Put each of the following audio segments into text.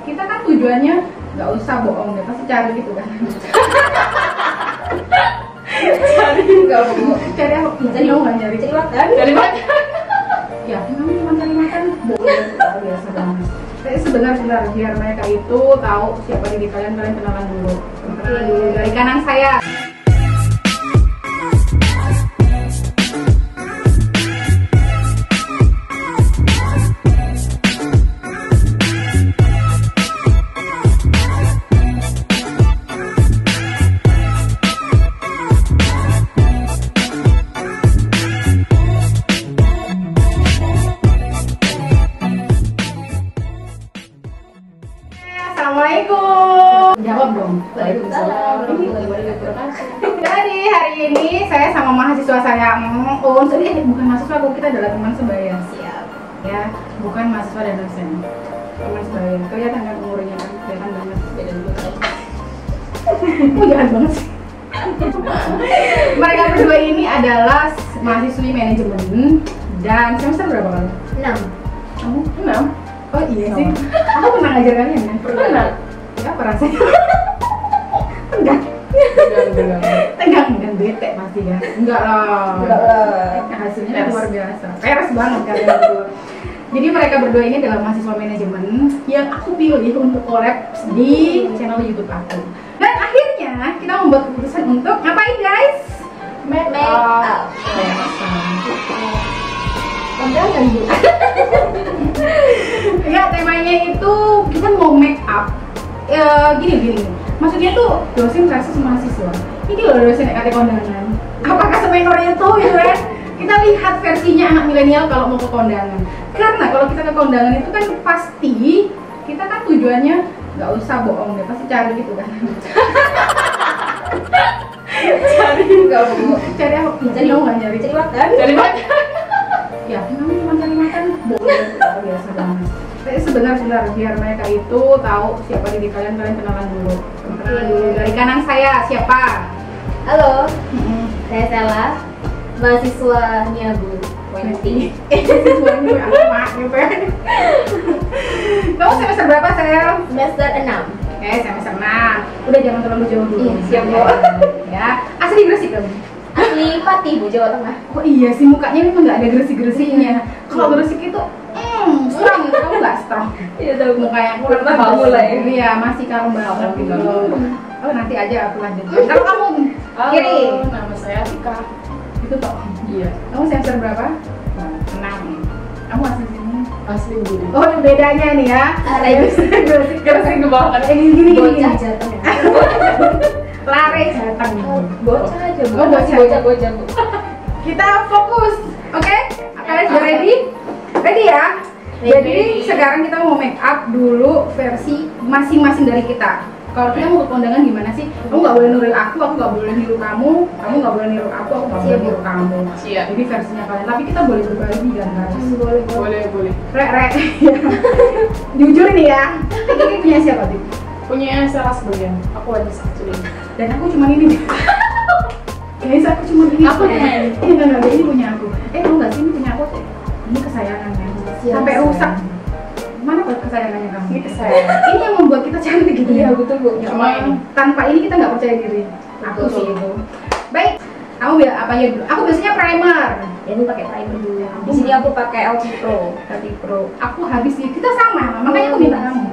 kita kan tujuannya nggak usah bohong deh, pasti cari gitu kan. Cari nggak bohong, cari apa? Cari nggak nyari? Cari makan. Cari makan. Ya, namanya cuma cari makan. Bohong biasa banget. Tapi sebenarnya biar mereka itu tahu siapa diri kalian, kalian kenalan dulu. Kenalan dulu dari kanan saya. Assalamualaikum. Jawab dong. Waalaikumsalam. Jadi hari ini saya sama mahasiswa saya bukan mahasiswa, kita adalah teman sebaya. Siap. Ya, bukan mahasiswa dan dosen. Teman sebaya. Kelihatan kan umurnya kan? Kelihatan banget. Beda 2 tahun. Oh, jahat banget sih. Mereka berdua ini adalah mahasiswi manajemen dan semester berapa kali? 6. Kamu 6? Oh iya sih. Aku pernah ngajar kalian kan? Pernah. Ya apa rasanya? Tegang. Tegang dan bete pasti kan? Enggak lah. Hasilnya luar biasa. Peres banget kalian berdua. Jadi mereka berdua ini adalah mahasiswa manajemen yang aku pilih untuk collab di channel YouTube aku. Dan akhirnya kita membuat keputusan untuk ngapain guys? Make up. Kondangan bu. Ya temanya itu kita mau make up. Gini. Maksudnya tuh dosen versus mahasiswa. Ini loh dosen yang kata kondangan. Apakah semenor itu ya kan? Kita lihat versinya anak milenial kalau mau ke kondangan. Karena kalau kita ke kondangan itu kan pasti kita kan tujuannya nggak usah bohong deh, pasti cari gitu kan. Cari nggak bohong. Cari apa? Cari nggak nyari? Cari makan. Cari makan. Ya, namanya cuma cari makan. Bohong biasa banget. Tapi sebenarnya biar mereka itu tahu siapa diri kalian, kalian kenalan dulu. Kenalan dulu dari kanan saya siapa? Halo. Saya Sela. Mahasiswanya Bu Wenty. Siswanya aku mak gitu. Kamu semester berapa, Sel? Semester 6. Semester 6. Udah jangan terlalu jauh dulu. Iya, siap, Bu. Ya, asli Gresik kamu? Asli Pati, Bu, Jawa Tengah. Oh iya sih, mukanya memang nggak ada gresik-gresiknya. Kalau Gresik itu strong, kamu nggak strong. Iya, tahu Mukanya aku pernah mulai. Iya, masih kalem banget gitu. Oh, nanti aja aku lanjutkan. Kalau kamu kiri, Nama saya Tika. itu toh. Iya. Kamu semester berapa? 6. Kamu asli sini? Asli Budi. Oh, ini bedanya nih ya. Gresik ke bawah kan? Gini. Bocah Jateng. Lare Jateng. Bocah aja, Bu. Oh, Bocah, Bu. Kita fokus, oke? Kalian sudah ready? Ready ya? Jadi sekarang kita mau make up dulu versi masing-masing dari kita. Kalau kita mau ke kondangan gimana sih? Kamu nggak boleh niru aku nggak boleh niru kamu nggak boleh niru aku nggak boleh niru kamu. Siap. Jadi versinya kalian, tapi kita boleh berbagi kan guys? Boleh. Re. Jujur nih ya. Ini punya siapa sih? Punya Sela sebagian. Aku aja satu ini. Dan aku cuma ini. Guys, aku cuma ini. Aku nih. Enggak, ini punya aku. Tahu nggak sih ini punya aku? Ini kesayangan kan? Sampai rusak. Mana kesayangannya kamu? Ini kesayangan. Ini yang membuat kita cantik gitu ya. Betul, Bu. Ya Cuma Allah, ini. tanpa ini kita nggak percaya diri. Aku Betul. sih itu. Baik, kamu biar apa aja dulu? Aku biasanya primer. Ini pakai primer dulu. Di sini aku pakai LT Pro. Pro. Aku habis sih. Kita sama, makanya aku minta kamu.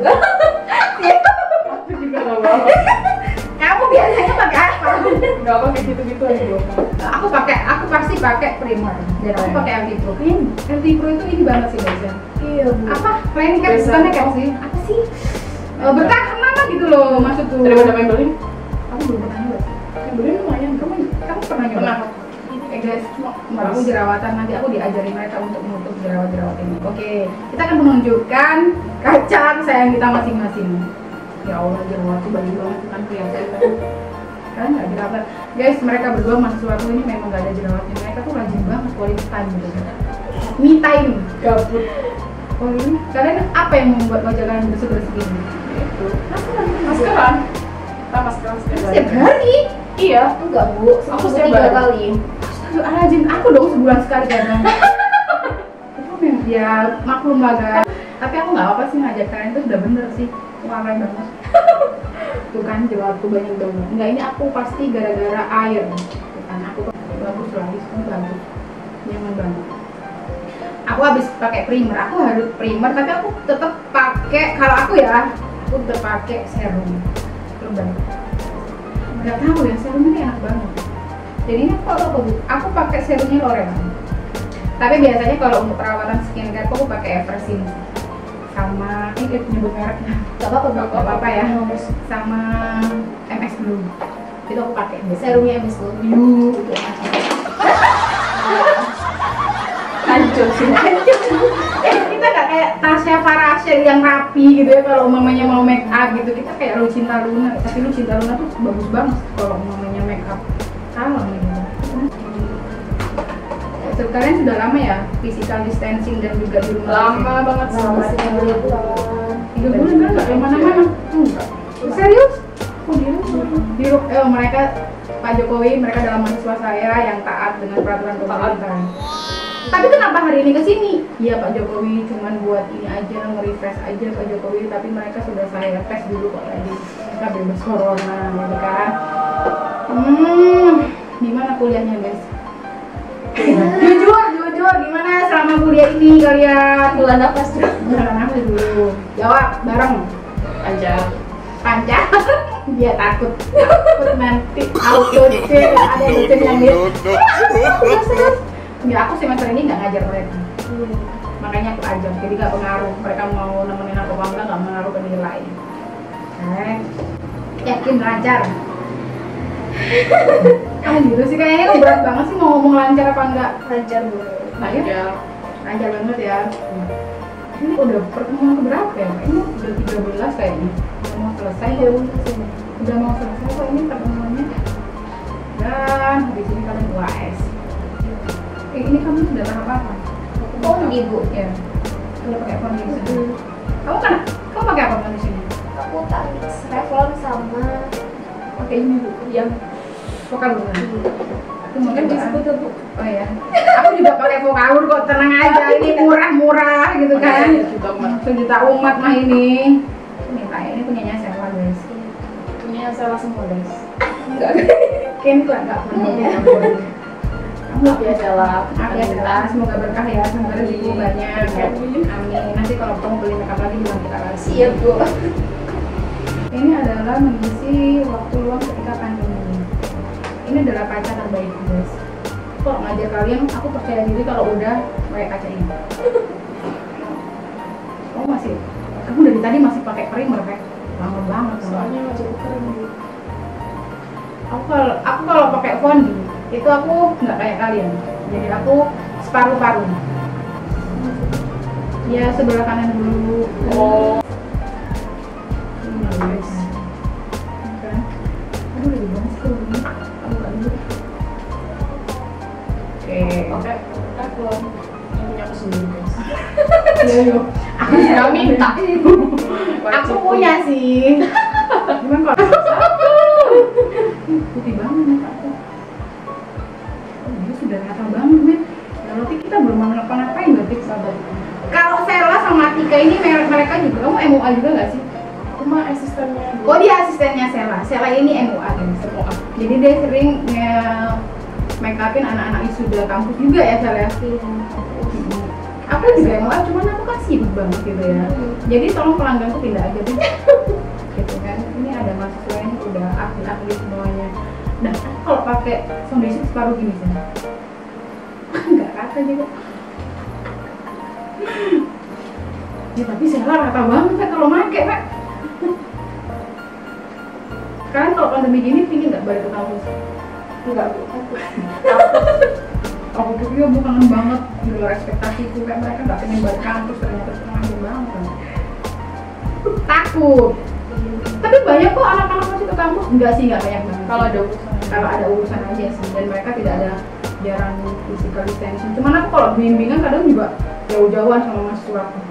Aku juga nggak bawa. Kamu biasanya pakai apa? Nggak pakai gitu-gitu aja bawa. Aku pasti pakai primer. Dan aku pakai LT Pro. Kayaknya LT Pro itu ini banget sih guys ya. Iya, Bu. Apa? Planning kan? Biasa. Bukannya kayak sih? Apa sih? Bertahan lama gitu loh maksudku. Daripada Maybelline? Aku belum pernah nyoba. Maybelline lumayan. Kamu pernah nyoba? Pernah. Guys, aku jerawatan, nanti aku diajarin mereka untuk menutup jerawat-jerawat ini. Oke, kita akan menunjukkan kaca sayang kita masing-masing. Ya Allah, jerawatku banyak banget kan kelihatan kan. Kalian nggak jerawat. Guys, mereka berdua mahasiswa aku ini memang nggak ada jerawatnya. Mereka tuh rajin banget quality time gitu. Me time, Gabut. Oh ini, kalian apa yang membuat wajah kalian bersih-bersih gini? Itu. Maskeran. Kita maskeran Setiap hari? Iya. Enggak, Bu. Aku Seminggu setiap 3 hari. kali. Rajin, aku dong sebulan sekali kadang. Itu memang ya maklum lah guys. Tapi aku nggak apa sih ngajak kalian itu sudah bener sih, warna banget. Tuh kan jawabku banyak banget. Enggak, ini aku pasti gara-gara air. Tuh kan aku bagus lah, ini bagus, nyaman banget. Aku habis pakai primer, aku harus primer, tapi aku tetap pakai, kalau aku ya, aku tetap pakai serum. Lebay. Nggak tahu ya, serum ini enak banget. Jadi ini aku pakai serumnya L'Oreal. Tapi biasanya kalau untuk perawatan skincare aku pakai Eversyn sama ini nyebut mereknya. Gak apa-apa Ya. Sama MS Glow. Itu aku pakai. Serumnya MS Glow. Gitu. Hancur sih. Kita nggak kayak Tasya Farasya yang rapi gitu ya kalau mamanya mau make up gitu. Kita kayak Lucinta Luna. Tapi Lucinta Luna tuh bagus banget kalau mamanya make up. Salah gitu. Kalian sudah lama ya physical distancing dan juga di rumah? Lama banget Sama sih. 3 bulan. 3 bulan kan nggak kemana-mana? Enggak. Serius? Oh dia mereka Pak Jokowi, mereka dalam mahasiswa saya yang taat dengan peraturan pemerintah. Tapi kenapa hari ini kesini? Ya Pak Jokowi cuman buat ini aja, nge-refresh aja Pak Jokowi. Tapi mereka sudah saya tes dulu kok tadi. Mereka bebas corona, gitu kan? Gimana kuliahnya guys? Jujur gimana selama kuliah ini kalian? Bulan nafas dulu. Bulan nafas dulu. Jawab bareng Aja. panjang. Dia takut nanti auto C ada dosen yang dia. Ya aku semester ini nggak ngajar mereka. Makanya aku ajar, jadi nggak pengaruh. Mereka mau nemenin aku apa enggak, nggak mengaruh ke nilai. Yakin lancar. Gitu sih kayaknya berat banget sih mau ngomong lancar apa enggak. Lancar Bu. Lancar banget ya. Ini udah pertemuan keberapa ya? Ini udah 13 kayaknya. Udah mau selesai ya. Udah mau selesai kok ini pertemuannya. Dan habis ini kalian UAS. Ini kamu sudah tahap apa? Fondi Bu. Ya. Udah pakai foundation. Kamu pakai apa foundationnya? Aku Tanix Revlon sama Pakai ini Bu. Yang Vokal bukan? Itu mungkin disebut tuh Bu. Oh ya. Aku juga pakai Vokalur kok, tenang aja. Ini murah-murah gitu kan. Sejuta umat mah ini. Ini kayak ini punyanya Sela guys. punya salah semua guys. Enggak. Ken tuh enggak pernah. Kamu Biasa lah. Alhamdulillah, semoga berkah ya, semoga rezeki banyak. Amin. Nanti kalau kamu beli makeup lagi juga kita kasih. Siap Bu. Ini adalah mengisi waktu luang ketika pandemi. Ini adalah kaca terbaik guys. Kalau ngajar kalian, aku percaya diri kalau udah pakai kaca ini. Kamu dari tadi masih pakai primer kayak lama banget. Soalnya wajah keren Bu. Aku kalau pakai fondi itu aku nggak kayak kalian. Jadi aku separuh-paruh. Ya sebelah kanan dulu. Oh. Nice. Kan? Aduh lebih banget sih kalau begini. Aku nggak dulu. Oke. Aku yang punya aku sendiri guys. Yo. Aku Nggak minta. Aku punya sih. Gimana kalau putih banget nih aku. Oh dia sudah rata banget men. Berarti kita belum ngapa-ngapain berarti sahabat. Kalau Sela sama Tika ini mereka juga, kamu MUA juga nggak sih? Aku mah asistennya. Oh dia asistennya Sela. Sela ini MUA kan. Semua. Jadi dia sering make upin anak-anak wisuda kampus juga ya Sela. Aku juga MUA, cuman aku kan sibuk banget gitu ya. Jadi tolong pelangganku pindah aja deh. Gitu kan. Ini ada mahasiswa yang udah atlet semuanya. Nah, kalau pakai foundation separuh gini sih. Enggak rata juga. Ya tapi Sela rata banget kan kalau pakai, Pak. Kalian kalau pandemi gini pingin nggak balik ke kampus? Enggak Bu. Aku juga kangen banget di luar ekspektasiku, kayak mereka nggak pengen balik kampus, ternyata kangen banget kan. Takut. Tapi banyak kok anak-anak masih ke kampus. Enggak sih, nggak banyak banget. Kalau ada urusan. Kalau ada urusan aja sih, dan mereka tidak ada jarang physical distancing. Cuman aku kalau bimbingan kadang juga jauh-jauhan sama mahasiswa aku.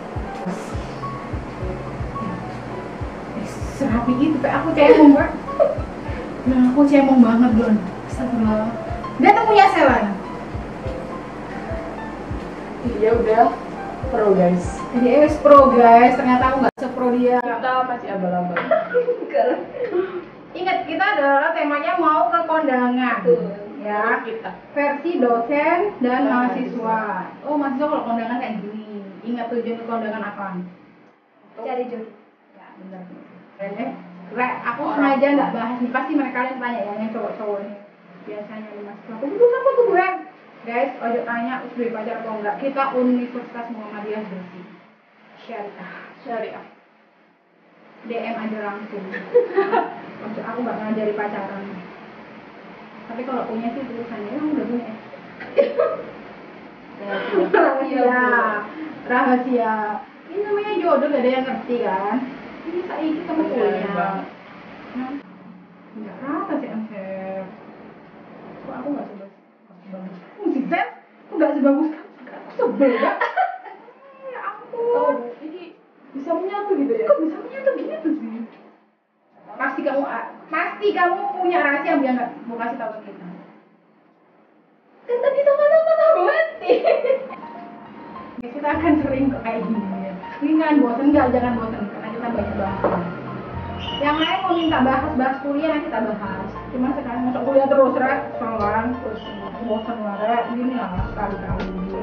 Serapi itu, kayak aku cemong Pak. Nah aku cemong banget Don. Astagfirullah. Dia tuh punya Sela. Iya udah. Pro guys. Dia pro guys, ternyata aku nggak sepro dia. Kita masih abal-abal. Ingat, kita adalah temanya mau ke kondangan. Ya, kita. versi dosen dan mahasiswa. Oh, mahasiswa kalau kondangan kayak gini. Ingat tujuan kondangan apa? Cari jodoh. Ya, benar. Aku sengaja nggak bahas nih, pasti mereka kalian tanya ya, yang cowok-cowok ini. Biasanya di mahasiswa, aku butuh apa tuh gue? Guys, ojo tanya udah pacar atau enggak. Kita Universitas Muhammadiyah Gresik. Syariah. DM aja langsung. Ojo, aku nggak ngajari pacaran. Tapi kalau punya sih tulisannya emang udah punya. Rahasia. Ini namanya jodoh, gak ada yang ngerti kan? Ini saya kita mau punya. Enggak rata sih Ansel. Kok aku nggak sebagus musik Sel? Aku nggak sebagus kamu. Aku sebel ya. Ya ampun. Ini bisa menyatu gitu ya? Kok bisa menyatu gitu sih? Pasti kamu punya rahasia yang dia nggak mau kasih tahu ke kita. Kan tadi sama-sama tahu hati. Ya, kita akan sering kok kayak gini ya. Ini kan bosan nggak? Jangan bosan karena kita banyak bahas. Yang lain mau minta bahas kuliah nanti kita bahas. Cuma sekarang masuk kuliah terus soalan terus bosan lah gini lah sekali-kali.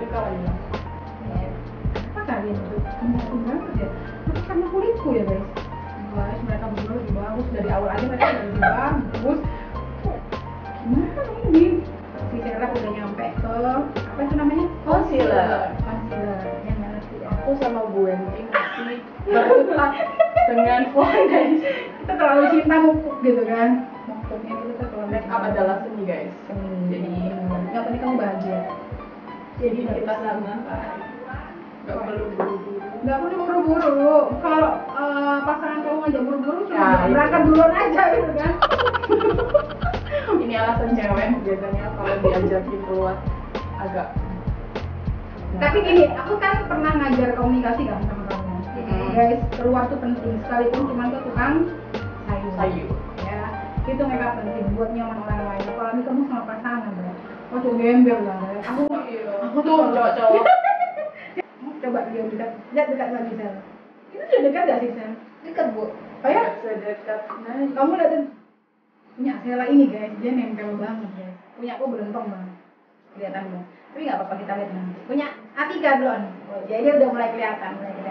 Apa kalian tuh? Menyatu banget ya. Tapi karena kulitku ya guys. Guys, mereka berdua lebih bagus dari awal aja mereka udah lebih bagus. Gimana ini? Si Serap udah nyampe ke apa itu namanya? Concealer. Yang mana sih? Aku sama Bu Wendy masih berkutat dengan foundation. Kita terlalu cinta mupuk gitu kan? Mupuknya itu kita terlalu Make up adalah seni guys. Jadi yang penting kamu bahagia. Jadi kita sama. Gak perlu buru-buru. Nggak perlu buru-buru. Kalau pasangan kamu ngajak buru-buru, cuma Ya, berangkat duluan aja gitu kan? Ini alasan cewek biasanya kalau diajakin keluar agak. Tapi gini, aku kan pernah ngajar komunikasi kan sama kamu. Guys, keluar tuh penting sekalipun cuma ke tukang sayur. Ya, itu mereka penting buat nyaman orang lain. Apalagi kamu sama pasangan, bro. Oh, tuh gembel lah. Aku tuh cowok-cowok. Coba dia dekat lagi Sel. Itu sudah dekat gak sih Sel? Dekat Bu. Oh ya? Sedekat. Nah, Kamu lihat punya Sela ini guys, dia nempel banget guys. Punya aku berentong banget. Kelihatan banget. Tapi nggak apa-apa kita lihat nanti. Punya Atika dulu. Oh, jadi dia udah mulai kelihatan.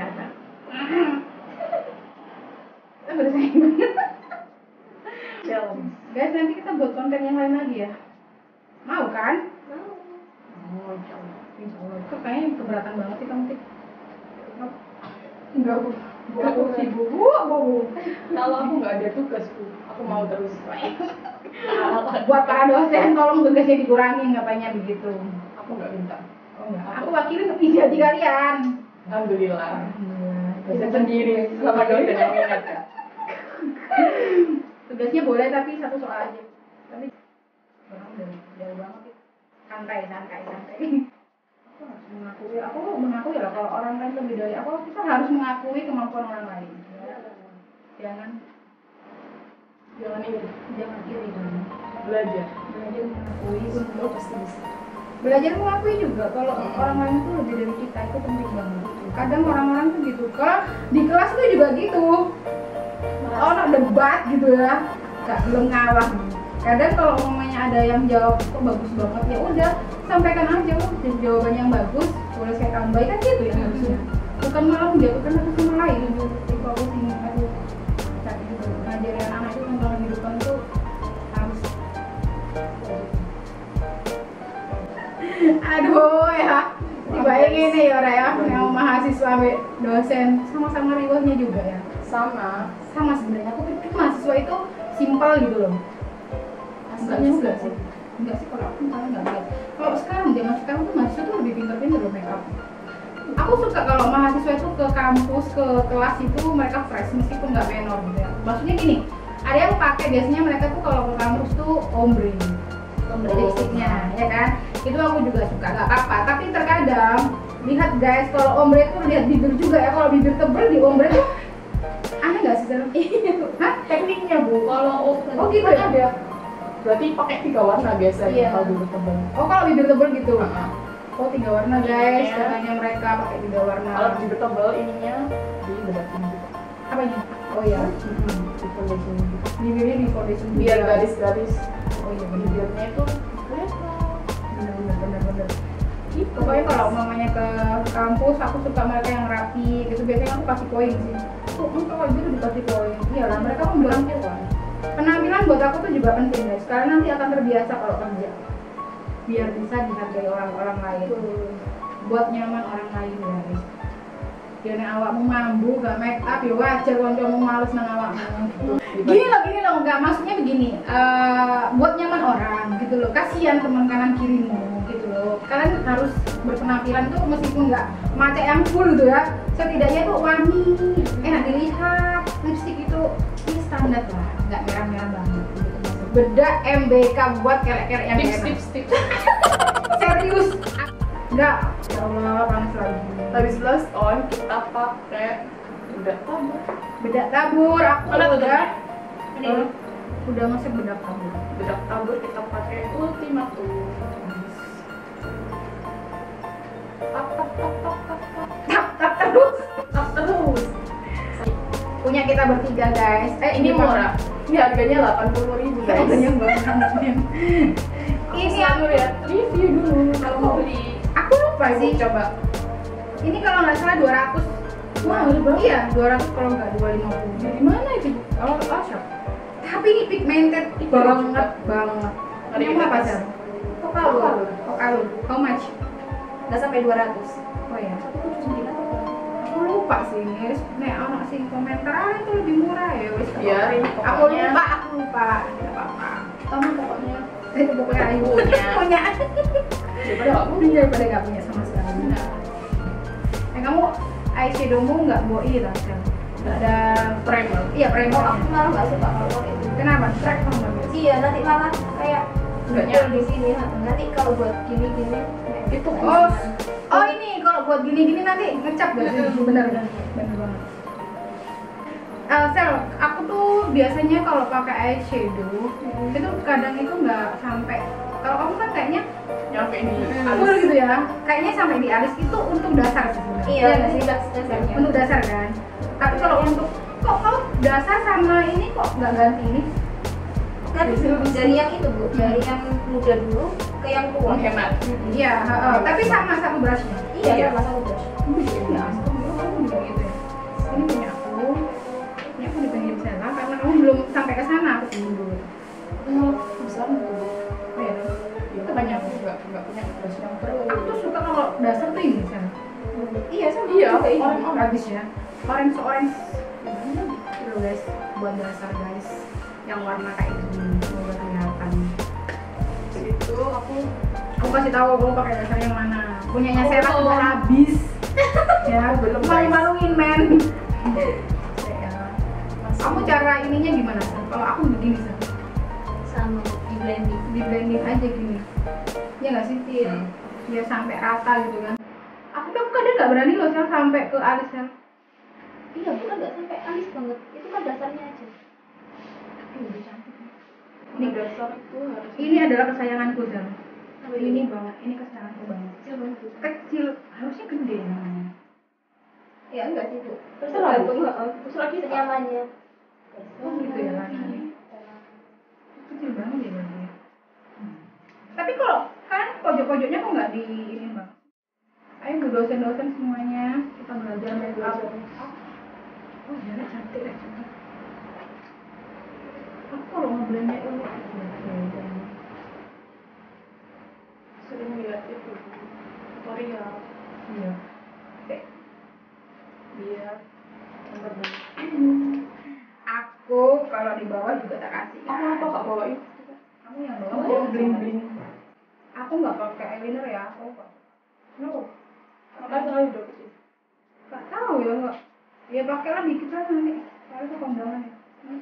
Kita bersaing banget. challenge. Guys, nanti kita buat konten yang lain lagi ya. Mau kan? Oh, challenge. Insya Allah. Kok kayaknya keberatan banget sih kamu Tik? Enggak, Bu. Aku sibuk. Kalau aku nggak ada tugas, Bu, aku mau terus. Buat para dosen, tolong tugasnya dikurangi, ngapainnya begitu. Aku nggak minta. Oh enggak, aku wakilin isi hati kalian. Alhamdulillah. Dosen sendiri sama dosen yang mengingatkan. Tugasnya boleh tapi satu soal aja. Tapi orang udah jauh banget ya. Santai. Aku mengakui lah kalau orang lain lebih dari aku, kita harus mengakui kemampuan orang lain. Jangan iri dong. Belajar Mengakui untuk pasti bisa. Belajar mengakui juga kalau orang lain itu lebih dari kita, itu penting banget. Kadang orang-orang tuh gitu, kalau di kelas tuh juga gitu. Orang debat gitu ya, nggak belum ngalah. Kadang kalau umpamanya ada yang jawab kok bagus banget, ya udah sampaikan aja jawaban yang bagus, boleh saya tambahin kan gitu ya harusnya. Bukan malah menjatuhkan satu sama lain. Itu aku tinggal aku cari gitu. Ngajarin anak itu tentang kehidupan tuh harus. Aduh ya, dibayangin nih ya Raya, yang mahasiswa dosen sama-sama riwahnya juga ya. Sama sebenarnya. Aku pikir mahasiswa itu simpel gitu loh. Enggak juga sih. Enggak sih kalau aku enggak. Kalau sekarang zaman sekarang tuh mahasiswa tuh lebih pintar-pintar loh make up. Aku suka kalau mahasiswa itu ke kampus, ke kelas itu mereka fresh meskipun nggak menor gitu ya. Maksudnya gini, ada yang pakai biasanya mereka tuh kalau ke kampus tuh ombre lipstiknya, ya kan? Itu aku juga suka, nggak apa-apa. Tapi terkadang lihat guys, kalau ombre tuh lihat bibir juga ya. Kalau bibir tebel di ombre tuh aneh nggak sih Sarah? Hah? Tekniknya Bu? Kalau gitu ya? Ada. Berarti pakai 3 warna biasanya Iya. kalau bibir tebal. Oh kalau bibir tebel gitu? Oh 3 warna guys, katanya mereka pakai 3 warna. Kalau juga tebal ininya dibedakin gitu. Apa ini? Oh iya. Di foundation gitu. Bibirnya di foundation Biar garis-garis. Oh iya Bibirnya itu bener. Pokoknya kalau mamanya ke kampus, aku suka mereka yang rapi gitu. Biasanya aku kasih poin sih. Tuh, kalau gitu dikasih poin. Iyalah, mereka membuat penampilan buat aku tuh juga penting guys. Karena nanti akan terbiasa kalau kerja. Biar bisa dihargai orang-orang lain. Buat nyaman orang lain guys. Biar nek awakmu mambu, gak make up, ya wajar kancamu males nang awakmu. Gini loh, enggak maksudnya begini. Buat nyaman orang gitu loh. Kasihan teman kanan kirimu gitu loh. Kalian harus berpenampilan tuh meskipun nggak macet yang full gitu ya. Setidaknya tuh wangi, enak dilihat. Lipstick itu ini standar lah, nggak merah-merah banget. Bedak MBK buat kelek-kelek yang tips. serius. Enggak, ya Allah panas lagi. Habis last on kita pakai bedak tabur. Aku Mana tuh udah ini udah ngasih bedak tabur. bedak tabur kita pakai Ultimatum. Tap terus. Punya kita bertiga guys. Ini murah. Ini harganya 80.000 guys. Harganya banget. Ini Selalu lihat review dulu kalau mau beli. Aku lupa sih. Coba. Ini kalau nggak salah 200. Wah, berapa? Iya, 200 kalau nggak 250. Dari mana itu? Oh, shop. Tapi ini pigmented banget. Dari Ini apa sih? Okalo. How much? Nggak sampai 200. Oh ya. 179 atau berapa? Aku lupa sih. Nek anak sih komentar itu lebih murah ya wis. Biarin, Aku pokoknya. lupa. Tidak apa-apa. Kamu pokoknya Itu pokoknya ayu punya. daripada kamu Daripada nggak punya sama sekali. nah, Kamu eyeshadowmu nggak bawa ini lah, Sel? Nggak ada primer. Iya Oh, primer. aku malah nggak suka kalau itu. Kenapa? Track kamu nggak biasa? Iya, nanti malah kayak Nggak nyempil di sini. Nanti kalau buat gini-gini Itu Oh ini kalau buat gini-gini nanti ngecap gak sih? Bener banget. Sel, aku tuh biasanya kalau pakai eyeshadow itu kadang itu nggak sampai. Kalau kamu kan kayaknya nyampe ini. full gitu ya. Kayaknya sampai di alis itu untuk dasar sih sebenarnya. Iya, nggak sih? dasarnya. Untuk dasar kan. Tapi kalau untuk kok kau dasar sama ini kok nggak ganti ini? Kan dari yang itu Bu, dari yang muda dulu ke yang tua. Menghemat. Iya, tapi sama satu brushnya. Iya, sama sama brush. Ya, kamu juga gitu ya. Ini punya aku dipanggil Sela karena kamu belum sampai ke sana. Aku tunggu dulu. Besar gitu. Oh ya, Itu banyak nggak punya brush yang perlu. aku tuh suka kalau dasar tuh ini Sela. Iya, sama. Iya, juga ini. Orange habis ya. Orange. Itu guys, buat dasar guys. Yang warna kayak gini, semoga kelihatan. Itu aku Kasih tahu kamu pakai dasar yang mana. Punyanya Oh, Sela belum. udah habis. Ya, Belum, guys. malu-maluin men. Ya. Kamu cara ininya gimana Sel? Kalau aku begini Sel. Sama di blending. Di blending aja gini. Ya nggak sih? Ya sampai rata gitu kan. Aku tuh kadang nggak berani loh Sel sampai ke alis Sel. Iya, bukan nggak sampai alis banget. Itu kan dasarnya aja. Udah cantik. ini dasar itu harus Ini adalah kesayanganku Sel. Ini banget, ini kesayanganku banget. Kecil banget. Kecil, harusnya gede namanya. Ya enggak sih Bu. Terus Terserah, Bu. tergantung terus lagi senyamannya. Oh gitu ya warnanya. Kecil banget ya berarti ya. Tapi kalau kan pojok-pojoknya kok nggak di ini bang? Ayo bu dosen-dosen semuanya kita belajar make up. Oh ya cantik ya cantik. Aku kalau ngeblendnya unik. sering lihat itu tutorial Iya. biar benar. Aku kalau di bawah juga tak kasih. Aku apa kak bawain? Kamu yang bawa? Kamu yang bling bling. Aku nggak pakai eyeliner ya. Aku kok. No. Makanya selalu udah kecil. Gak tahu ya nggak. Ya pakailah dikit aja nanti. Soalnya itu kondangan ya.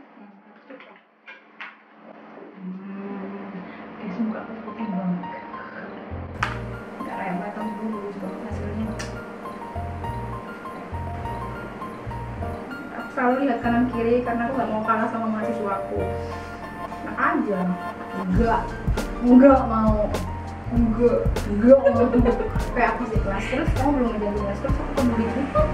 Muka aku putih banget. Gak kayak batang dulu sebab hasilnya. Aku selalu lihat kanan kiri karena aku gak mau kalah sama mahasiswaku. Nah aja. Enggak mau. enggak kayak aku sih kelas terus kamu belum ngejalan kelas terus aku kembali enggak.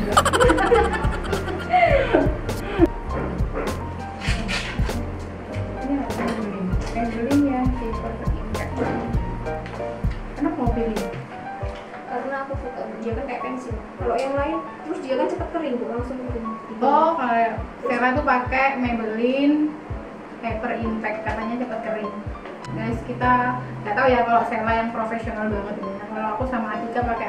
Ini Maybelline ya si Perfect Impact. Kenapa mau pilih? Karena aku suka dia kan kayak pensil. Kalau yang lain terus dia kan cepet kering tuh langsung kering. Oh, kayak Sarah tuh pakai Maybelline Hyper Impact, katanya cepet kering. Guys, kita nggak tahu ya kalau Sarah yang profesional banget ini. Kalau aku sama Atika pakai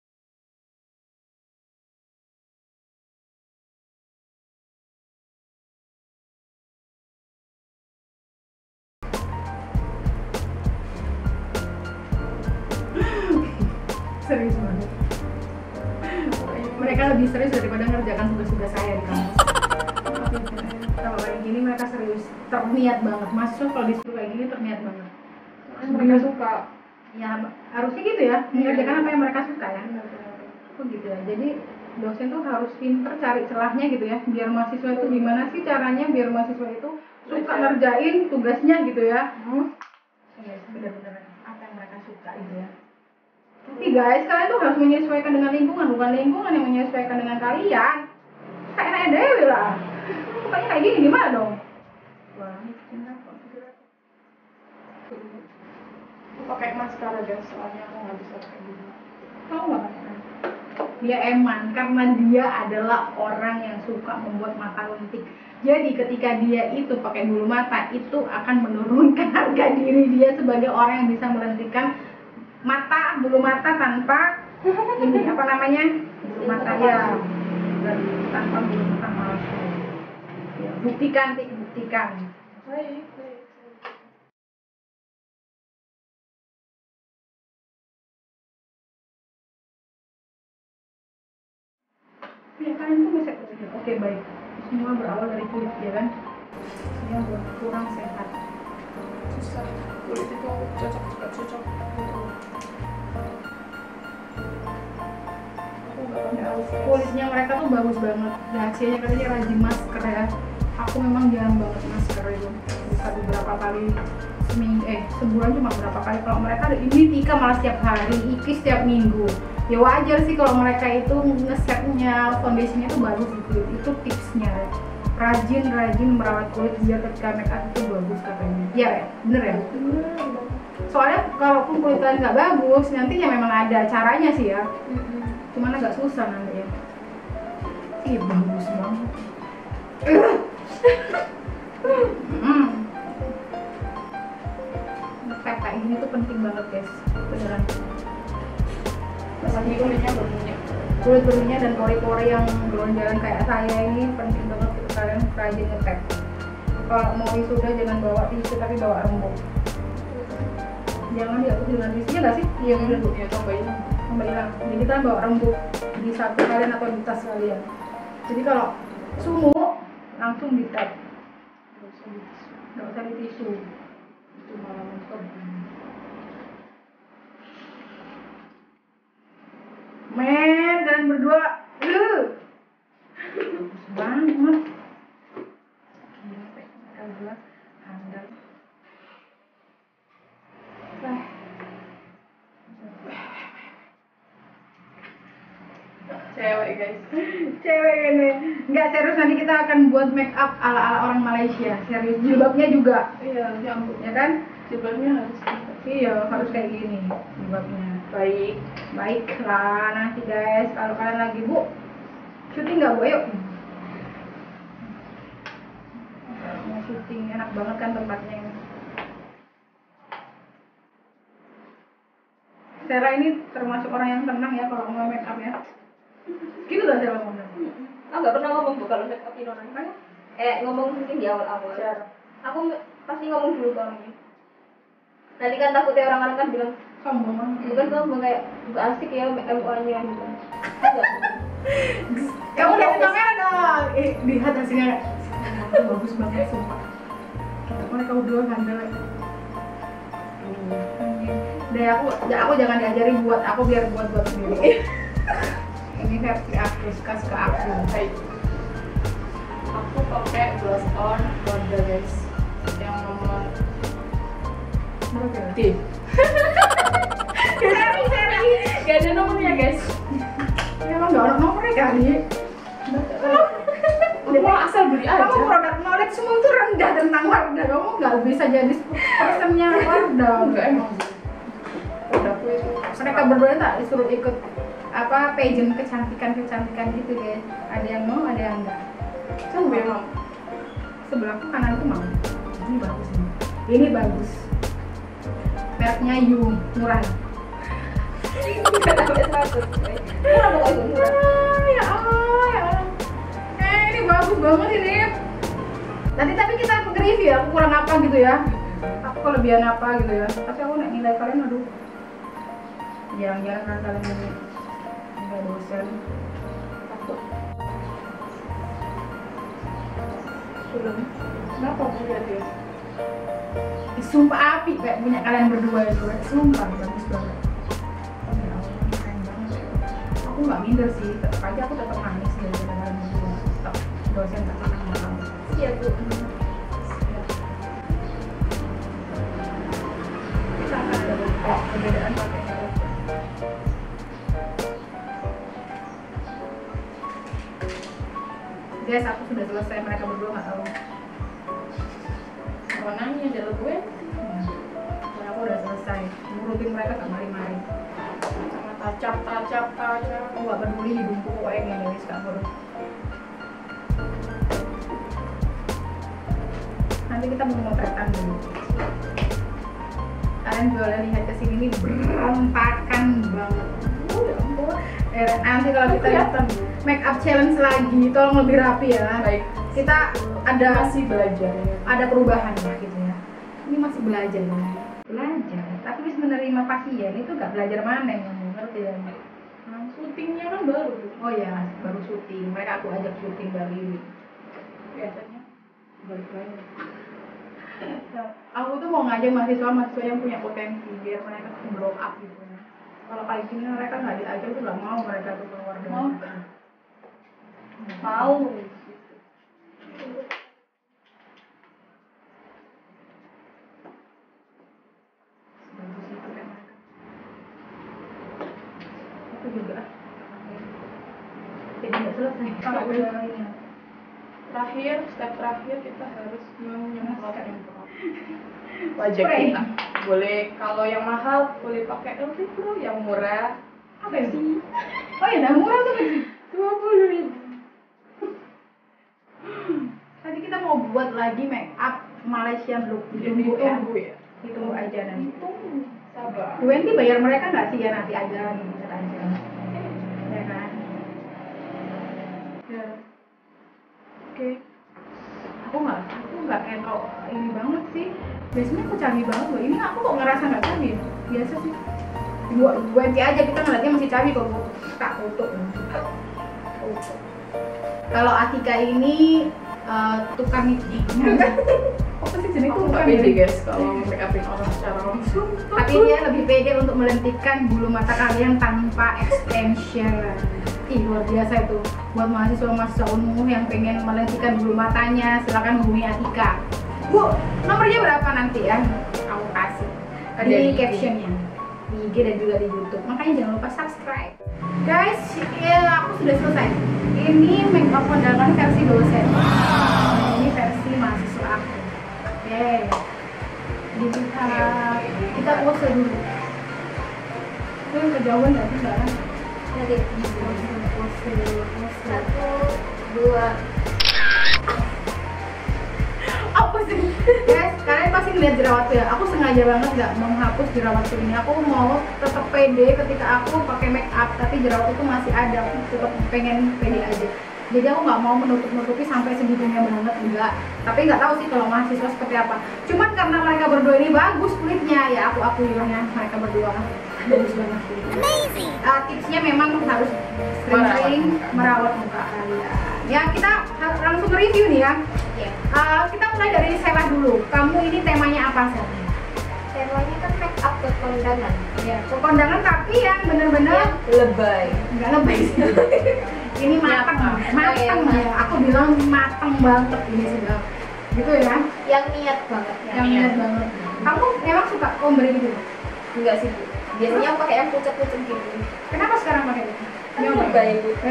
serius banget. Mereka lebih serius daripada ngerjakan tugas-tugas saya di kampus. Kalau kayak gini mereka serius, terniat banget. Masuk kalau disuruh kayak gini terniat banget. Mereka suka. Ya harusnya gitu ya, mengerjakan apa yang mereka suka ya. Oh gitu ya. Jadi dosen tuh harus pinter cari celahnya gitu ya, biar mahasiswa itu gimana sih caranya biar mahasiswa itu suka ngerjain tugasnya gitu ya. Bener-bener apa yang mereka suka gitu ya. Tapi guys, kalian tuh harus menyesuaikan dengan lingkungan, bukan lingkungan yang menyesuaikan dengan kalian. Kayak dewe lah. Pokoknya kayak gini gimana dong? Wah, cinta kok. Aku pakai maskara guys, soalnya aku nggak bisa pakai gini. Tahu nggak kan? Dia eman karena dia adalah orang yang suka membuat mata lentik. Jadi ketika dia itu pakai bulu mata itu akan menurunkan harga diri dia sebagai orang yang bisa melentikkan mata, bulu mata tanpa ini apa namanya? Bulu mata ya. Dan tanpa bulu mata palsu. Ya, buktikan, buktikan. Baik. Ya kalian tuh bisa berpikir, oke baik, semua berawal dari kulit ya kan? Semua buat kurang sehat. Susah. Kulit itu cocok gitu. Aku nggak pakai alis. Kulitnya mereka tuh bagus banget. Hasilnya katanya rajin masker ya. Aku memang jarang banget masker itu. Bisa beberapa kali sebulan cuma berapa kali. Kalau mereka ini Tika malah setiap hari, Iki setiap minggu. Ya wajar sih kalau mereka itu nge-setnya foundationnya tuh bagus di kulit. Itu tipsnya. Rajin merawat kulit biar ketika make up itu bagus katanya. Iya ya, bener ya? Soalnya kalaupun kulit kalian nggak bagus, nantinya memang ada caranya sih ya. Cuman agak susah nanti ya. Ih bagus banget. Tap kayak gini tuh penting banget guys, beneran. Apalagi kulitnya berminyak. Kulit berminyak dan pori-pori yang jalan kayak saya ini penting banget gitu, kalian rajin nge-tap. Kalau mau wisuda jangan bawa tisu tapi bawa rembuk. Jangan diatur dengan tisunya nggak sih? Iya bener bu. Ya cobain. Hilang. Jadi kita bawa rembuk di saku kalian atau di tas kalian. Jadi kalau sumuk langsung di tap, nggak usah di tisu. Itu malah mentok. Men, kalian berdua, bagus banget. Gila, handal. Cewek guys. Cewek ini nggak serius, nanti kita akan buat make up ala orang Malaysia. Serius, jilbabnya juga. Iya, ya ampun. Ya kan? Jilbabnya harus. Iya, harus kayak gini jilbabnya. Baiklah, nanti guys, kalau kalian lagi syuting nggak bu? Ayo. Mau syuting, enak banget kan tempatnya ini. Sarah ini termasuk orang yang tenang ya kalau mau make up ya. Gitu lah Sarah ngomong. Nggak pernah ngomong bu kalau make up ini orangnya. Ngomong mungkin di awal-awal. Aku pasti ngomong dulu ke orangnya. Nanti kan takutnya orang-orang kan bilang Sombong banget. bukan sombong, kayak nggak asik ya MUA-nya gitu. Kamu lihat kamera dong. Lihat hasilnya. Bagus banget sumpah. Mereka berdua handal. Deh aku jangan diajari buat, aku biar buat sendiri. Ini versi aku, kas ke aku. Aku pakai blush on Ronda guys, yang nomor Berapa? D. Seri. Gak ada nomornya guys. Emang nggak ada nomornya kali. Udah asal beli aja. Kamu produk knowledge semua tuh rendah tentang Wardah. Kamu nggak bisa jadi personnya Wardah. Enggak emang. Produkku itu. Mereka berdua tak disuruh ikut apa pageant kecantikan gitu guys. Ada yang mau, ada yang enggak. Coba emang. Sebelahku kananku mau. Ini bagus nih. Ini bagus. Mereknya Yu, murah. Sampai 100. Murah pokoknya murah. Ya Allah, ya Allah. Ini bagus banget ini. Nanti tapi kita nge-review ya, aku kurang apa gitu ya. Aku kelebihan apa gitu ya. Tapi aku nilai kalian aduh. Jangan-jangan kan kalian ini nggak dosen. Takut. Belum. Kenapa aku lihat ya? Sumpah api kayak punya kalian berdua itu. Sumpah bagus banget. Ya Allah, keren banget. Aku nggak minder sih, tetap aja aku tetap nangis dari kalian berdua. Tetap dosen tak pernah malam. Iya Bu. Sama ada perbedaan pakai helm. Guys, aku sudah selesai, mereka berdua nggak tahu. Mau nanya jalur gue? Dan aku udah selesai, ngurutin mereka gak mari-mari. Sama tacap. Aku gak peduli hidungku pokoknya ngelis gak perlu. Nanti kita mau motretan dulu. Kalian boleh lihat kesini nih berantakan banget. Ya ampun. Nanti kalau kita make up challenge lagi, tolong lebih rapi ya. Baik. Kita ada Masih belajar ya. ada perubahan lah gitu ya. Ini masih belajar ya. Belajar, tapi bisa menerima pasien itu gak belajar mana yang ngerti ya. Syutingnya kan baru. Oh ya, baru syuting. Mereka aku ajak syuting dari Biasanya balik lagi. aku tuh mau ngajak mahasiswa yang punya potensi biar mereka tuh blow up gitu ya. Kalau kayak gini mereka nggak diajak tuh nggak mau mereka tuh keluar dari Mau. sana. Mau. Bagus itu kan mereka. Aku juga. Jadi nggak selesai. Kalau udah ini. Step terakhir kita harus menyemprot wajah Spray. kita. Boleh kalau yang mahal boleh pakai LV Pro, yang murah Apa itu? Oh ya, dah murah tuh. 20.000. Tadi kita mau buat lagi make up Malaysian look. Ditunggu ya. Ditunggu ya. Ditunggu aja nanti. Sabar. Nanti bayar mereka nggak sih ya nanti aja bisa aja. Ya kan? Ya. Oke. Aku nggak kayak kau ini banget sih. Biasanya aku canggih banget loh. Ini aku kok ngerasa nggak canggih. Biasa sih. Dua aja kita ngeliatnya masih canggih kok. Tak foto. Kalau Atika ini tukang apa sih jenis Aku tukang nggak pede guys kalau make upin orang secara langsung. tapi dia lebih pede untuk melentikan bulu mata kalian tanpa extension. Ih, luar biasa itu. Buat mahasiswa unmu yang pengen melentikan bulu matanya, silakan hubungi Atika. Bu, nomornya berapa nanti ya? Aku kasih Ada di di captionnya, di IG dan juga di YouTube. Makanya jangan lupa subscribe. Guys, ya aku sudah selesai. Ini make up kondangan versi dosen. Ini versi mahasiswa aku. Oke. Kita pose dulu. Itu yang kejauhan nggak sih sekarang? Jadi Pose. 1, 2. Apa sih? Guys, kalian pasti ngeliat jerawatku ya. Aku sengaja banget nggak menghapus jerawatku ini. Aku mau tetap pede ketika aku pakai make up, tapi jerawat itu masih ada. Aku tetap pengen pede aja. Jadi aku nggak mau menutupi sampai segitunya banget, enggak. Tapi nggak tahu sih kalau mahasiswa seperti apa. Cuman karena mereka berdua ini bagus kulitnya, ya aku akui ya mereka berdua bagus banget. Amazing. Tipsnya memang harus sering merawat muka kalian. Ya kita langsung review nih ya. Kita mulai dari Sheila dulu. Kamu ini temanya apa sih? Temanya kan make up ke kondangan. Ya, ke kondangan tapi yang bener-bener Lebay. nggak lebay sih. Ini matang ya. Aku bilang matang banget ini sudah. Gitu ya. Yang niat banget ya. Yang niat banget. Kamu memang suka memberi gitu? Enggak sih Bu. Biasanya aku pakai yang pucat-pucat gitu. Kenapa sekarang pakai itu? Nyoba ya Bu.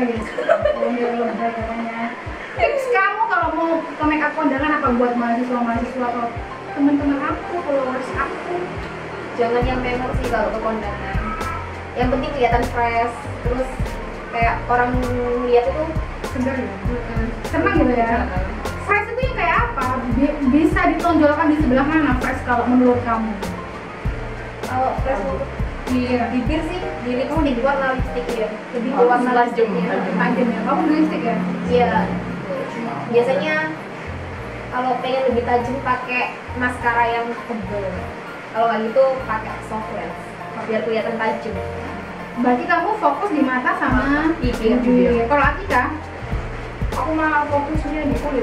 Lebay katanya. Tips kamu kalau mau ke make up kondangan apa buat mahasiswa atau teman-teman aku, followers aku? Jangan yang menor sih kalau ke kondangan. Yang penting kelihatan fresh, terus kayak orang lihat itu Segar ya? Senang gitu ya? Fresh itu yang kayak apa? Bisa ditonjolkan di sebelah mana fresh kalau menurut kamu? kalau fresh untuk di bibir sih, di lips di warna lipstick ya. Lebih ke warna tajam, lipstick ya. Tajam ya? Kamu lipstick ya? Iya. Biasanya kalau pengen lebih tajam pakai maskara yang tebal. Kalau nggak gitu pakai soft lens biar kelihatan tajam. Berarti kamu fokus di mata sama bibir. Kalau Atika? Aku malah fokusnya di kulit.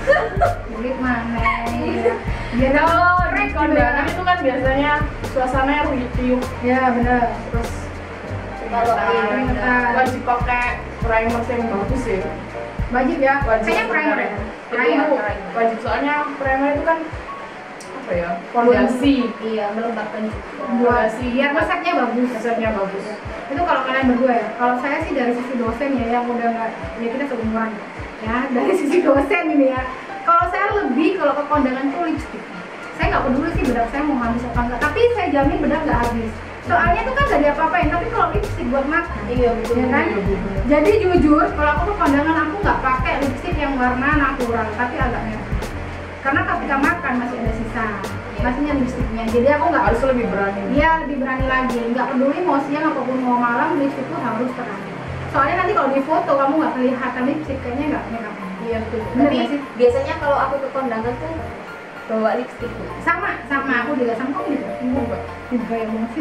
Kulit mana? Ya. Biar Kalau di fresh kondangan juga. itu kan biasanya suasananya riuh. Ya benar. Terus Kalau keringetan. wajib pakai primer yang bagus ya. Wajib ya? Wajib Kayaknya primer ya? Primer wajib, soalnya primer itu kan apa ya? Fondasi. iya melembabkan juga. Fondasi. Biar resepnya bagus. Resepnya bagus. Itu kalau kalian berdua ya. Kalau saya sih dari sisi dosen ya yang udah nggak, ya kita seumuran ya. Dari sisi dosen ini ya. Kalau saya lebih kalau ke kondangan tuh lipstick. Saya nggak peduli sih bedak saya mau habis apa enggak, tapi saya jamin bedak nggak habis. Soalnya tuh kan nggak diapa-apain, tapi kalau lipstick buat makan. Iya betul. Ya kan? Jadi jujur, kalau aku ke kondangan aku nggak pakai lipstick yang warna natural, tapi agak merah. Karena ketika makan masih ada sisa, masihnya lipsticknya. Jadi aku nggak Harus lebih berani. Iya, lebih berani lagi. Nggak peduli mau siang ataupun mau malam, lipstick itu harus terang. Soalnya nanti kalau di foto kamu nggak kelihatan lipstick, kayaknya nggak makeup. Iya betul. Bener Tapi nggak sih? biasanya kalau aku ke kondangan tuh bawa lipstick tuh. Sama aku juga sama kamu juga. Enggak. Juga yang mungkin.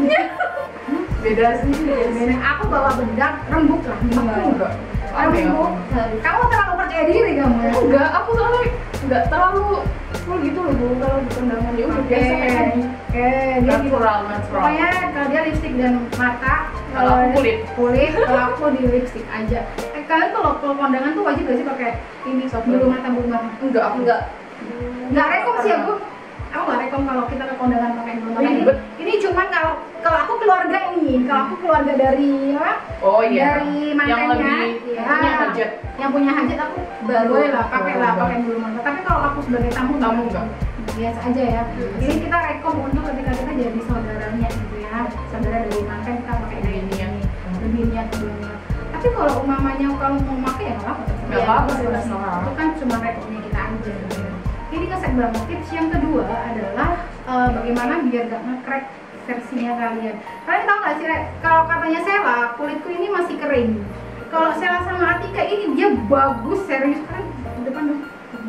Beda sih. Beda. Aku bawa bedak rembuk lah. Enggak. Rembuk. Kamu terlalu percaya diri kamu ya? Enggak, aku soalnya enggak terlalu full gitu loh Bu, kalau di kondangan ya udah biasa kayak tadi. Dia gitu. Natural. Pokoknya kalau dia lipstick dan mata, Kalau aku kulit. kalau aku di lipstick aja. Kalian kalau ke kondangan tuh wajib gak sih pakai ini bulu mata? Enggak, aku Enggak. Nggak rekom sih aku nggak rekom kalau kita ke kondangan pakai bulu mata. Ribet. Ini cuman kalau aku keluarga ini, kalau aku keluarga dari apa? Oh iya. Dari yang mantannya, lebih ya, punya hajat. yang punya hajat aku boleh lah pakai bulu mata. Tapi kalau aku sebagai tamu Enggak. biasa aja ya. Ini kita rekom untuk ketika kita jadi saudaranya gitu ya, saudara dari mantan kita pakai ini lebih niat banget. Tapi kalau umamanya kalau mau pakai ya nggak apa-apa. Nggak apa-apa sih, Ya, terserah. itu kan cuma rekomnya kita aja. Gitu ya. Ini ngeset banget. Tips yang kedua adalah bagaimana biar gak nge-crack versinya kalian. Kalian tahu nggak sih, kalau katanya Sela, kulitku ini masih kering. Kalau Sela sama Atika ini dia bagus, serius kan depan dong.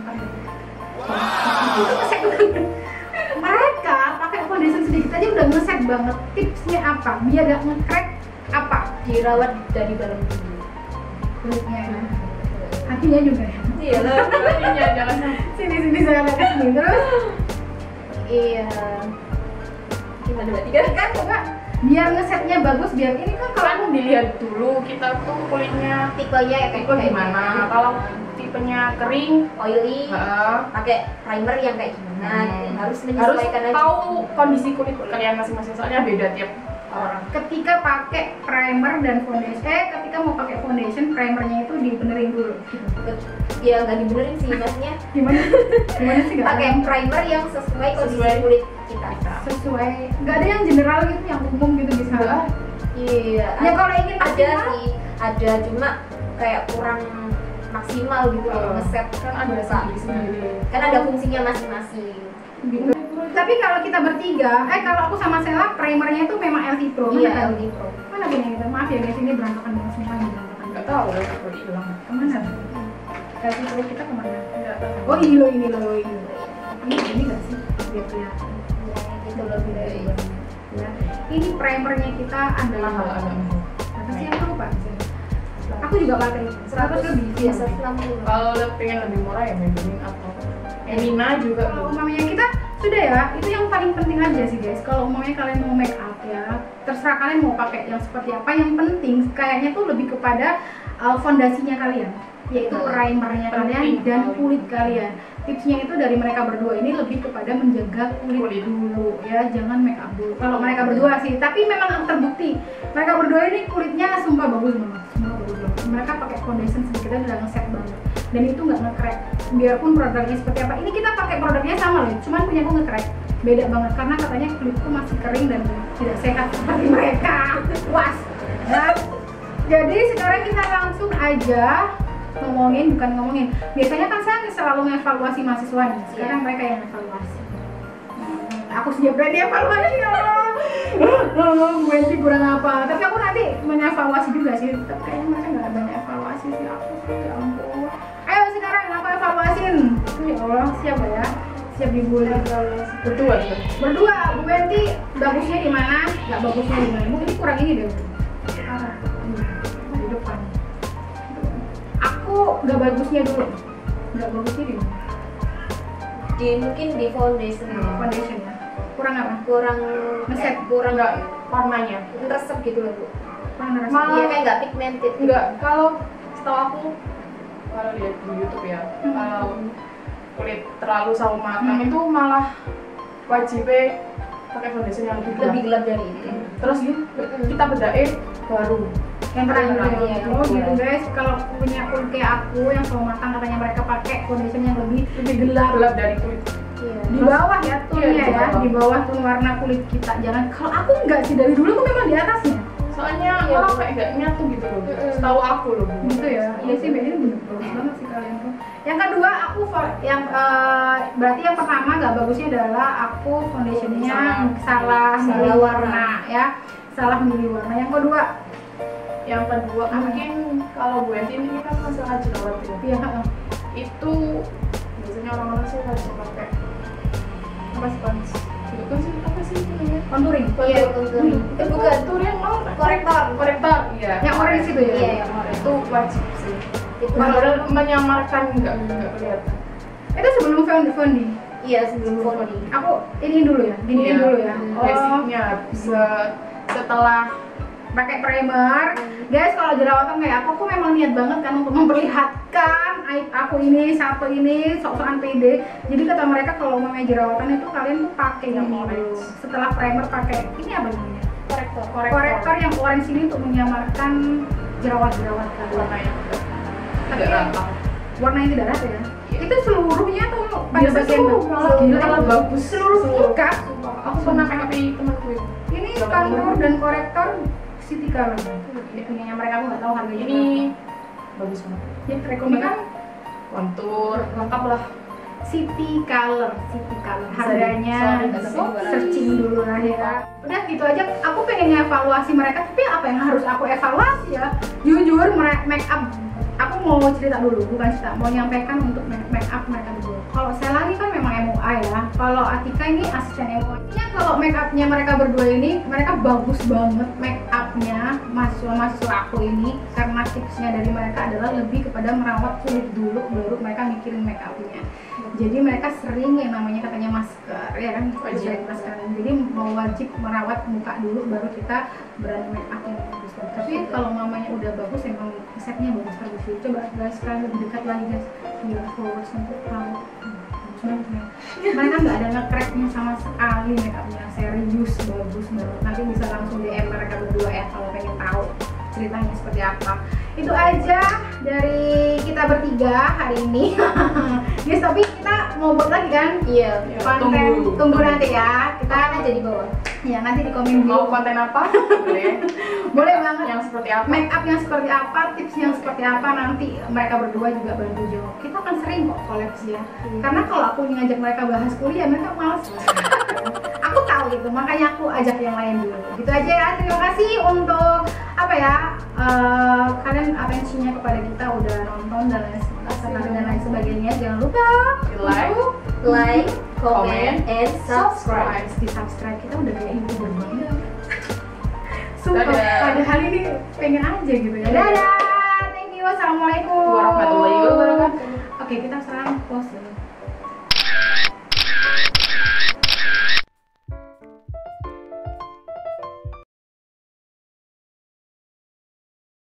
Itu ngeset banget. Mereka pakai foundation sedikit aja udah ngeset banget. Tipsnya apa? Biar gak nge-crack apa? Dirawat dari dalam dulu. Kulitnya ya. Hatinya juga ya. Iya lah. Iya, jangan Sini saya lihat ke sini terus. Iya. Gimana Mbak Tika? Kan juga biar ngesetnya bagus, biar ini kan kalau kan dilihat dulu kita tuh kulitnya Tipenya ya tipe gimana. Kalau tipenya kering, oily, ha, pakai primer yang kayak gimana? harus Harus menyesuaikan aja. tahu kondisi kulit kalian masing-masing, soalnya beda tiap orang. ketika pakai primer dan foundation, ketika mau pakai foundation, primernya itu dibenerin dulu. Ya nggak dibenerin sih maksudnya. Gimana sih nggak Pakai tahu. primer yang sesuai kondisi Sesuai kulit kita. Sesuai, nggak ada yang general gitu, yang umum gitu bisa. Enggak. Iya. Ya kalau ingin ada maksimal, sih, ada cuma kayak kurang maksimal gitu loh ngeset Kan ada muka. sendiri. Kan ada fungsinya masing-masing. gitu. Tapi kalau kita bertiga, kalau aku sama Sela, primernya itu memang LT Pro. Iya, Mana LD Pro. Mana punya kita? Maaf ya guys, ini berantakan banget, sumpah ini berantakan. Enggak tahu ya kalau hilang. Kemana? LT Pro kita kemana? Enggak tahu. Oh ini loh. Ini nggak sih? Biar kelihatan. Ya, gitu loh guys. Ya. Ini primernya kita adalah Mahal agak mahal. apa sih aku lupa. Aku juga pakai 100 lebih. Biasa 160. Kalau pengen lebih murah ya Maybelline atau Elina juga Kalau tuh. umumnya kita sudah ya, itu yang paling penting aja sih guys. Kalau umumnya kalian mau make up ya, terserah kalian mau pakai yang seperti apa. Yang penting kayaknya tuh lebih kepada fondasinya kalian, yaitu primernya kalian dan kulit kalian. tipsnya itu dari mereka berdua ini lebih kepada menjaga kulit dulu ya, jangan make up dulu. Kalau mereka berdua sih, tapi memang terbukti mereka berdua ini kulitnya sumpah bagus banget, sumpah bagus banget. Mereka pakai foundation sedikit udah nge-set banget, dan itu nggak nge-crack. Biarpun produknya seperti apa, ini kita pakai produknya sama loh, cuman punya aku nge-crack, beda banget karena katanya kulitku masih kering dan tidak sehat seperti mereka. Puas. Ya. Jadi sekarang kita langsung aja ngomongin. Biasanya kan saya selalu mengevaluasi mahasiswa nih. Sekarang mereka yang evaluasi. Aku siap berani evaluasi ya. Gue sih kurang apa. Tapi aku nanti mengevaluasi juga sih. Tapi kayaknya mereka nggak banyak evaluasi sih aku. Ya ampun. Ayo sekarang aku evaluasin. Ya Allah, siap ya. Siap dibully. Berdua. Bu Benti bagusnya di mana? Nggak bagusnya di mana? Bu ini kurang ini deh. Di depan. Aku nggak bagusnya dulu, nggak bagusnya di mana? Mungkin di foundation. Foundation ya. Kurang apa? Kurang Ngeset. kurang Enggak, warnanya resep gitu loh Bu. Kurang ngerasa. Malah- Iya kayak nggak pigmented. enggak. Kalau setahu aku, kalau lihat di YouTube ya, kalau kulit terlalu sawo matang itu malah wajib pakai foundation yang Lebih gelap dari ini. Terus kita bedain baru. Yang terakhir Iya, ya. Oh gitu guys, kalau punya kulit kayak aku yang sawo matang katanya mereka pakai foundation yang lebih gelap. Gelap dari kulit. Iya. Di bawah ya tone-nya Iya, di ya, bawah. di bawah tone warna kulit kita. Jangan, kalau aku enggak sih, dari dulu aku memang di atasnya. Soalnya Iya, malah Bu. kayak nggak nyatu gitu loh. Setahu aku loh. Bu. Gitu ya. Iya sih, ini bener bagus banget sih kalian tuh. Yang kedua aku berarti yang pertama nggak bagusnya adalah aku foundationnya salah milih warna ya, salah milih warna. Yang kedua mungkin kalau Bu Enti ini kan masalah jerawat ya. Iya. Itu biasanya orang-orang sih harus pakai apa sponge. Itu kan sih apa sih itu namanya? Contouring. Iya, contouring. Itu bukan tutorial mau korektor. Iya. Yang orange itu ya. Iya, yang orange. Itu wajib sih. Itu Padahal menyamarkan nggak kelihatan. Itu sebelum founding. iya sebelum founding. Aku ini dulu ya, giniin dulu ya. Basicnya setelah Pakai primer. Guys, kalau jerawatan kayak aku memang niat banget kan untuk memperlihatkan aib aku ini, satu ini, sok-sokan pede. Jadi kata mereka kalau mau jerawatan itu kalian tuh pakai yang orange. Setelah primer pakai ini apa namanya? Korektor yang orange ini untuk menyamarkan jerawat-jerawat kalian. warna yang Tapi tidak rata. warna yang tidak rata ya. Iya. Itu seluruhnya tuh pada Biasa bagian tuh bawah. malah Gila, malah itu bagus. seluruh muka. Aku pernah pakai temanku itu. Ini contour dan korektor City Color. Punyanya mereka aku nggak tahu harganya. Ini bagus banget. ya Ini rekomendasi. kan kontur lengkap lah. City Color. Harganya searching dulu lah ya. Udah gitu aja. Aku pengen evaluasi mereka, tapi apa yang harus aku evaluasi ya? Jujur, make up. Aku mau cerita dulu, bukan cerita, mau nyampaikan untuk make up mereka berdua. Kalau saya lagi kan memang MUA ya. Kalau Atika ini asisten MUA. Kalau make upnya mereka berdua ini, mereka bagus banget make upnya mahasiswa aku ini. Karena tipsnya dari mereka adalah lebih kepada merawat kulit dulu, baru mereka mikirin make upnya. Jadi mereka sering yang namanya katanya masker, ya kan? Wajib. Masker. Jadi mau wajib merawat muka dulu, baru kita berani make up yang bagus. Tapi kalau mamanya udah bagus, emang setnya bagus sih. Coba guys, kalian lebih dekat lagi guys. Gila, followers untuk tahu. Mereka nggak ada nge-cracknya sama sekali make upnya, serius bagus banget. Nanti bisa langsung DM mereka berdua ya kalau pengen tahu ceritanya seperti apa. Itu aja dari kita bertiga hari ini. Guys, tapi kita mau buat lagi kan? Iya. Konten tunggu nanti ya. Kita Aja di bawah. ya nanti di komen Mau dulu. konten apa? Boleh. Boleh banget. Yang seperti apa? Make up yang seperti apa, tips yang seperti apa, nanti mereka berdua juga bantu jawab. Kita akan sering kok collab ya. Karena kalau aku ngajak mereka bahas kuliah, mereka malas. Aku tahu itu, makanya aku ajak yang lain dulu. Gitu aja ya. Terima kasih untuk apa ya? Kalian atensinya kepada kita udah nonton dan lain sebagainya. Jangan lupa Like, comment, and subscribe. Di subscribe kita udah kayak YouTuber banget. Sumpah, Dadah. padahal ini pengen aja gitu ya. Dadah, thank you, assalamualaikum warahmatullahi wabarakatuh. Oke, kita sekarang pause dulu.